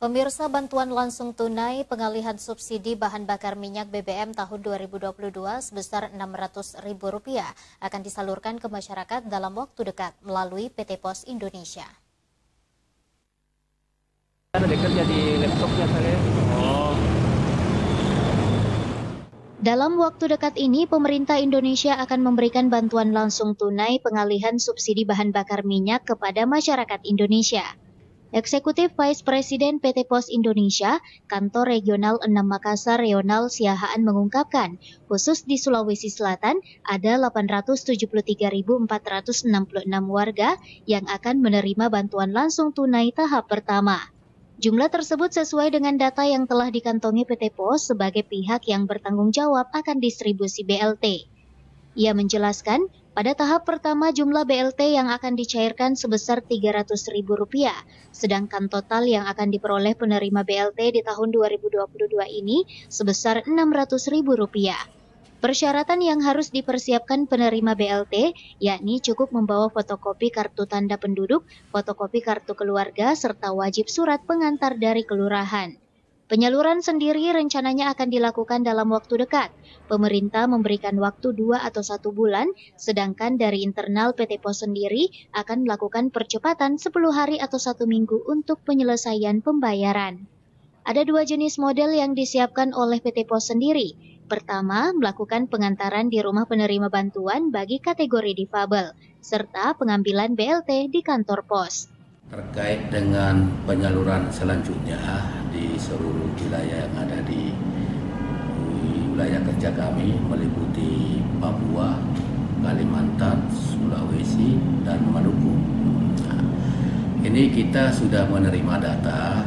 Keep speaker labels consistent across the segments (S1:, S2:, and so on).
S1: Pemirsa, bantuan langsung tunai pengalihan subsidi bahan bakar minyak BBM tahun 2022 sebesar Rp600.000 akan disalurkan ke masyarakat dalam waktu dekat melalui PT Pos Indonesia.
S2: Ada kerja di laptopnya saya.
S1: Dalam waktu dekat ini, pemerintah Indonesia akan memberikan bantuan langsung tunai pengalihan subsidi bahan bakar minyak kepada masyarakat Indonesia. Eksekutif Vice Presiden PT Pos Indonesia, Kantor Regional 6 Makassar Reonal Siahaan mengungkapkan, khusus di Sulawesi Selatan ada 873.466 warga yang akan menerima bantuan langsung tunai tahap pertama. Jumlah tersebut sesuai dengan data yang telah dikantongi PT Pos sebagai pihak yang bertanggung jawab akan distribusi BLT. Ia menjelaskan, pada tahap pertama jumlah BLT yang akan dicairkan sebesar Rp300.000, sedangkan total yang akan diperoleh penerima BLT di tahun 2022 ini sebesar Rp600.000. Persyaratan yang harus dipersiapkan penerima BLT, yakni cukup membawa fotokopi kartu tanda penduduk, fotokopi kartu keluarga, serta wajib surat pengantar dari kelurahan. Penyaluran sendiri rencananya akan dilakukan dalam waktu dekat. Pemerintah memberikan waktu 2 atau 1 bulan, sedangkan dari internal PT Pos sendiri akan melakukan percepatan 10 hari atau 1 minggu untuk penyelesaian pembayaran. Ada 2 jenis model yang disiapkan oleh PT Pos sendiri. Pertama, melakukan pengantaran di rumah penerima bantuan bagi kategori difabel, serta pengambilan BLT di kantor pos.
S3: Terkait dengan penyaluran selanjutnya di seluruh wilayah yang ada di wilayah kerja kami meliputi Papua, Kalimantan, Sulawesi, dan Maluku. Nah, ini kita sudah menerima data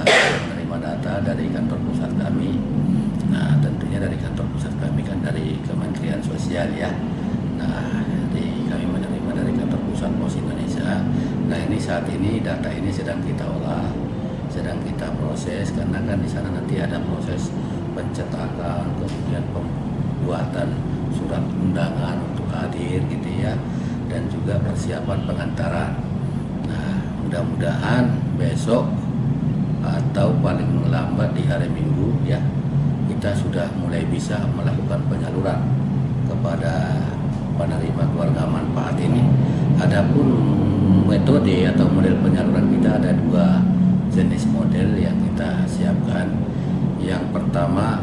S3: dari kantor pusat kami. Nah, tentunya dari kantor pusat kami kan dari Kementerian Sosial ya. Nah, kami menerima dari kantor pusat Pos Indonesia. Nah, ini saat ini data ini sedang kita olah, sedang kita proses, karena kan di sana nanti ada proses pencetakan, kemudian pembuatan surat undangan untuk hadir gitu ya, dan juga persiapan pengantaran. Nah, mudah-mudahan besok atau paling lambat di hari Minggu ya, kita sudah mulai bisa melakukan penyaluran kepada penerima keluarga manfaat ini. Adapun metode atau model penyaluran kita ada 2 jenis model yang kita siapkan. Yang pertama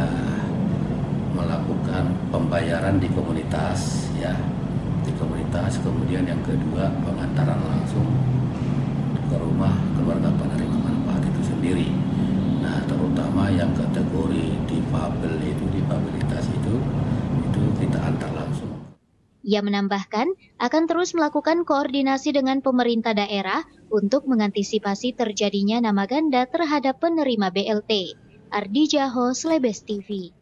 S3: melakukan pembayaran di komunitas ya, di komunitas. Kemudian yang kedua pengantaran langsung ke rumah keluarga penerima manfaat itu sendiri. Nah, terutama yang kategori difabel itu, difabilitas itu kita antar langsung.
S1: Ia menambahkan akan terus melakukan koordinasi dengan pemerintah daerah untuk mengantisipasi terjadinya nama ganda terhadap penerima BLT. Ardi Jaho, Slebes TV.